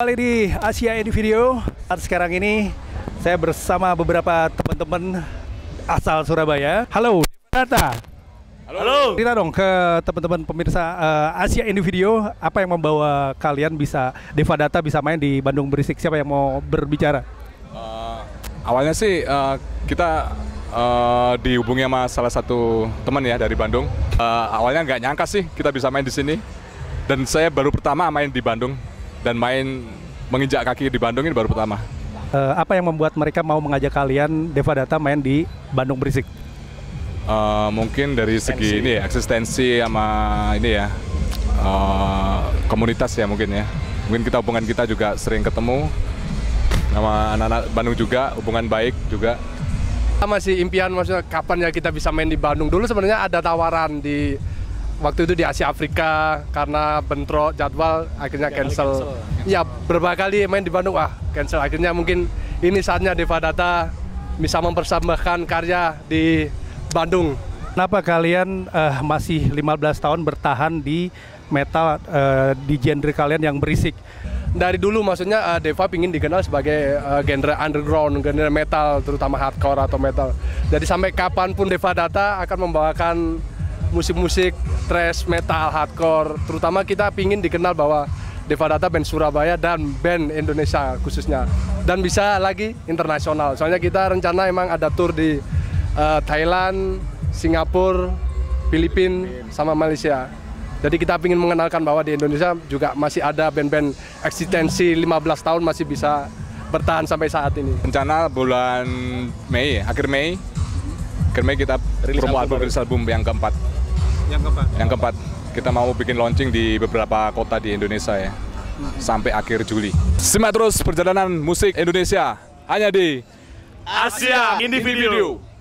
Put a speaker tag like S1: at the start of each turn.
S1: Kembali di Asia Individeo. Sekarang ini saya bersama beberapa teman-teman asal Surabaya. Halo, Devadatta.
S2: Halo.
S1: Cerita dong ke teman-teman pemirsa Asia Individeo, apa yang membawa kalian Devadatta bisa main di Bandung Berisik? Siapa yang mau berbicara?
S2: Awalnya sih kita dihubungi sama salah satu teman ya dari Bandung. Awalnya nggak nyangka sih kita bisa main di sini. Dan saya baru pertama main di Bandung dan menginjak kaki di Bandung ini baru pertama.
S1: Apa yang membuat mereka mau mengajak kalian Devadatta main di Bandung Berisik?
S2: Mungkin dari segi ini ya, eksistensi sama ini ya, komunitas ya mungkin ya. Mungkin hubungan kita juga sering ketemu sama anak-anak Bandung juga, hubungan baik juga.
S3: Masih impian, maksudnya kapan ya kita bisa main di Bandung. Dulu sebenarnya ada tawaran di waktu itu di Asia Afrika, karena bentrok jadwal akhirnya cancel. Ya berapa kali main di Bandung, cancel. Akhirnya mungkin ini saatnya Devadatta bisa mempersembahkan karya di Bandung.
S1: Kenapa kalian masih 15 tahun bertahan di metal, di genre kalian yang berisik?
S3: Dari dulu maksudnya Deva ingin dikenal sebagai genre underground, genre metal, terutama hardcore atau metal. Jadi sampai kapanpun Devadatta akan membawakan musik-musik thrash, metal, hardcore. Terutama kita ingin dikenal bahwa Devadatta band Surabaya dan band Indonesia khususnya. Dan bisa lagi internasional. Soalnya kita rencana emang ada tour di Thailand, Singapura, Filipina, sama Malaysia. Jadi kita ingin mengenalkan bahwa di Indonesia juga masih ada band-band eksistensi 15 tahun masih bisa bertahan sampai saat ini.
S2: Rencana bulan Mei, akhir Mei kita promo rilis album yang keempat. Yang keempat. Kita mau bikin launching di beberapa kota di Indonesia ya. Sampai akhir Juli. Simak terus perjalanan musik Indonesia hanya di
S4: Asia Individeo.